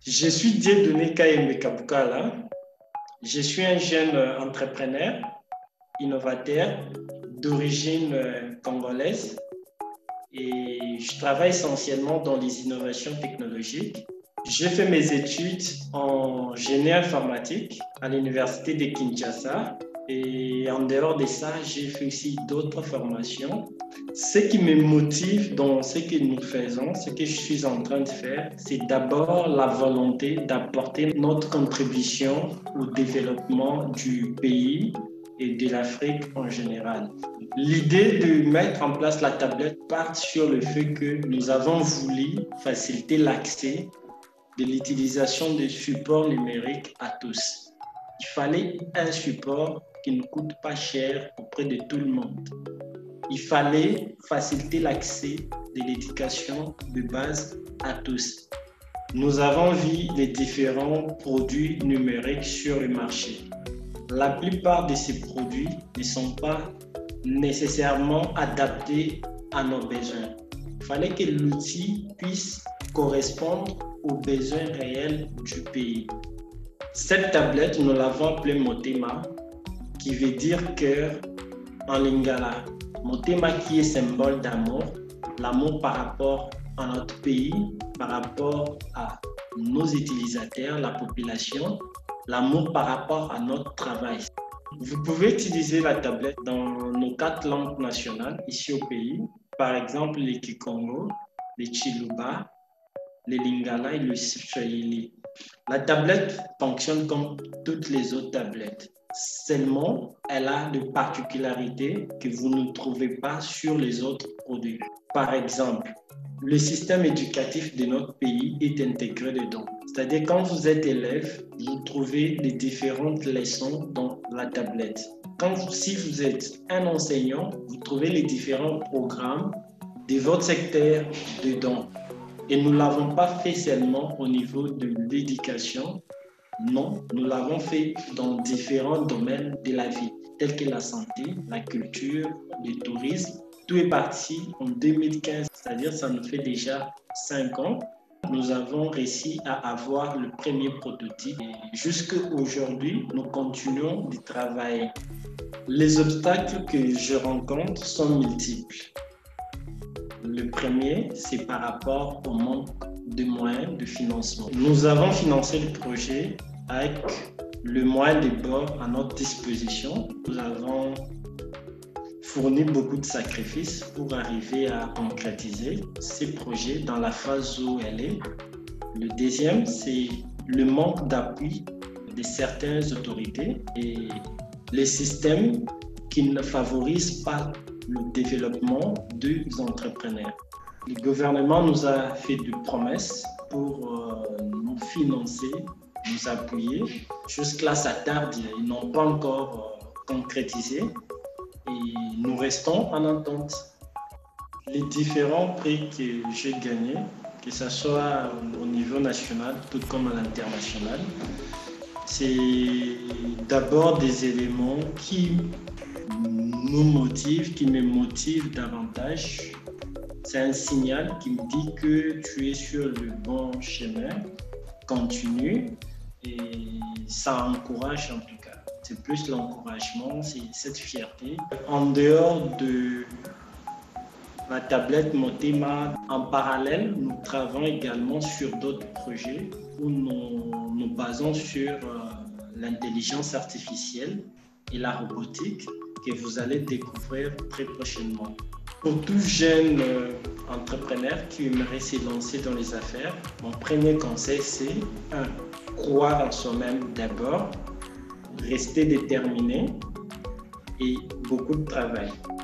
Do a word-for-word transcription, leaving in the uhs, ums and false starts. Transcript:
Je suis Dieudonné Kayembe Kabukala. Je suis un jeune entrepreneur, innovateur d'origine congolaise et je travaille essentiellement dans les innovations technologiques. J'ai fait mes études en génie informatique à l'université de Kinshasa et en dehors de ça, j'ai fait aussi d'autres formations. Ce qui me motive dans ce que nous faisons, ce que je suis en train de faire, c'est d'abord la volonté d'apporter notre contribution au développement du pays et de l'Afrique en général. L'idée de mettre en place la tablette part sur le fait que nous avons voulu faciliter l'accès de l'utilisation de supports numériques à tous. Il fallait un support qui ne coûte pas cher auprès de tout le monde. Il fallait faciliter l'accès de l'éducation de base à tous. Nous avons vu les différents produits numériques sur le marché. La plupart de ces produits ne sont pas nécessairement adaptés à nos besoins. Il fallait que l'outil puisse correspondre aux besoins réels du pays. Cette tablette, nous l'avons appelée Motema, qui veut dire cœur en lingala. Motema qui est symbole d'amour, l'amour par rapport à notre pays, par rapport à nos utilisateurs, la population, l'amour par rapport à notre travail. Vous pouvez utiliser la tablette dans nos quatre langues nationales ici au pays, par exemple le Kikongo, le Chiluba, le Lingala et le Swahili. La tablette fonctionne comme toutes les autres tablettes. Seulement, elle a des particularités que vous ne trouvez pas sur les autres produits. Par exemple, le système éducatif de notre pays est intégré dedans. C'est-à-dire, quand vous êtes élève, vous trouvez les différentes leçons dans la tablette. Quand vous, si vous êtes un enseignant, vous trouvez les différents programmes de votre secteur dedans. Et nous ne l'avons pas fait seulement au niveau de l'éducation. Non, nous l'avons fait dans différents domaines de la vie, tels que la santé, la culture, le tourisme. Tout est parti en deux mille quinze, c'est-à-dire ça nous fait déjà cinq ans. Nous avons réussi à avoir le premier prototype. Jusqu'à aujourd'hui, nous continuons de travailler. Les obstacles que je rencontre sont multiples. Le premier, c'est par rapport au manque de moyens de financement. Nous avons financé le projet avec le moyen de bord à notre disposition. Nous avons fourni beaucoup de sacrifices pour arriver à concrétiser ces projets dans la phase où elle est. Le deuxième, c'est le manque d'appui de certaines autorités et les systèmes qui ne favorisent pas le développement des entrepreneurs. Le gouvernement nous a fait des promesses pour euh, nous financer, nous appuyer. Jusque-là, ça tarde, ils n'ont pas encore euh, concrétisé et nous restons en attente. Les différents prix que j'ai gagnés, que ce soit au niveau national tout comme à l'international, c'est d'abord des éléments qui nous motivent, qui me motivent davantage. C'est un signal qui me dit que tu es sur le bon chemin, continue, et ça encourage en tout cas. C'est plus l'encouragement, c'est cette fierté. En dehors de la tablette Motema, en parallèle, nous travaillons également sur d'autres projets où nous nous basons sur euh, l'intelligence artificielle et la robotique que vous allez découvrir très prochainement. Pour tout jeune euh, entrepreneur qui aimerait se lancer dans les affaires, mon premier conseil c'est un, croire en soi-même d'abord, rester déterminé et beaucoup de travail.